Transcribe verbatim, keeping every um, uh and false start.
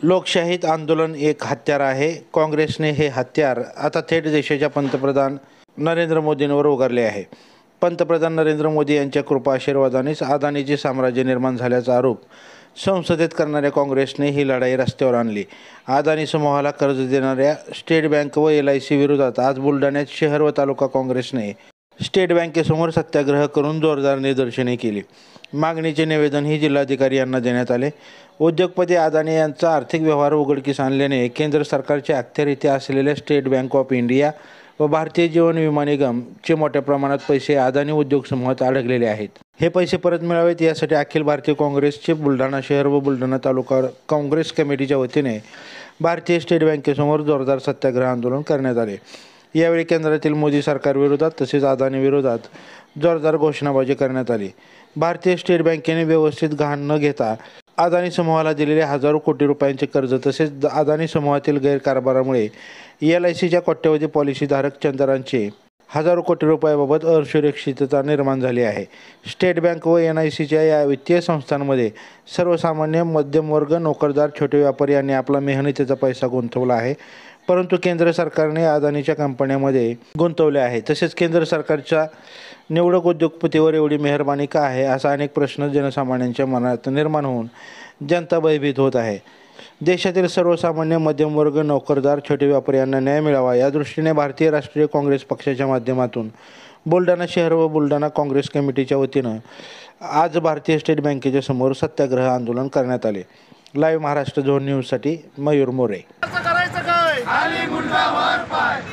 लोकशाहीत आंदोलन एक हत्यार आहे. काँग्रेसने हे हत्यार आता थेट देशाच्या पंतप्रधान नरेंद्र मोदींवर उगारले आहे. पंतप्रधान नरेंद्र मोदी यांच्या कृपा आशीर्वादानेच अदानीचे साम्राज्य निर्माण झाल्याचा आरोप संसदेत करणाऱ्या काँग्रेसने ही लढाई रस्त्यावर आणली. अदानी समूहाला कर्ज देणाऱ्या स्टेट बँक व एल आय सी विरोधात आज बुलढाण्यात शहर व तालुका काँग्रेसने स्टेट बँकेसमोर सत्याग्रह करून जोरदार निदर्शने केली. मागणीचे निवेदनही जिल्हाधिकारी यांना देण्यात आले. उद्योगपती अदानी यांचा आर्थिक व्यवहार उघडकीस आणल्याने केंद्र सरकारच्या अखत्यारीत असलेल्या स्टेट बँक ऑफ इंडिया व भारतीय जीवन विमा निगमचे मोठ्या प्रमाणात पैसे अदानी उद्योग समूहात अडकलेले आहेत. हे पैसे परत मिळावेत यासाठी अखिल भारतीय काँग्रेसचे बुलढाणा शहर व बुलढाणा तालुका काँग्रेस कमिटीच्या वतीने भारतीय स्टेट बँकेसमोर जोरदार सत्याग्रह आंदोलन करण्यात आले. यावेळी केंद्रातील मोदी सरकारविरोधात तसेच अदानी विरोधात जोरदार घोषणाबाजी करण्यात आली. भारतीय स्टेट बँकेने व्यवस्थित गहाण न घेता अदानी समूहाला दिलेले हजारो कोटी रुपयांचे कर्ज तसेच अदानी समूहातील गैरकारभारामुळे एल आय सीच्या कोट्यवधी पॉलिसीधारक चंद्रांचे हजारो कोटी रुपयाबाबत असुरक्षितता निर्माण झाली आहे. स्टेट बँक व एन आय सीच्या या वित्तीय संस्थांमध्ये सर्वसामान्य, मध्यमवर्ग, नोकरदार, छोटे व्यापारी यांनी आपला मेहनतीचा पैसा गुंतवला आहे. परंतु केंद्र सरकारने अदानीच्या कंपन्यांमध्ये गुंतवले आहे. तसेच केंद्र सरकारच्या निवडक उद्योगपतीवर एवढी मेहरबानी का आहे असा अनेक प्रश्न जनसामान्यांच्या मनात निर्माण होऊन जनता भयभीत होत आहे. देशातील सर्वसामान्य, मध्यमवर्ग, नोकरदार, छोटे व्यापारी यांना न्याय मिळावा या दृष्टीने भारतीय राष्ट्रीय काँग्रेस पक्षाच्या माध्यमातून बुलढाणा शहर व बुलढाणा काँग्रेस कमिटीच्या वतीनं आज भारतीय स्टेट बँकेच्या समोर सत्याग्रह आंदोलन करण्यात आले. लाईव्ह महाराष्ट्र झोन न्यूजसाठी मयूर मोरे. खाली मुंडा वर पाय.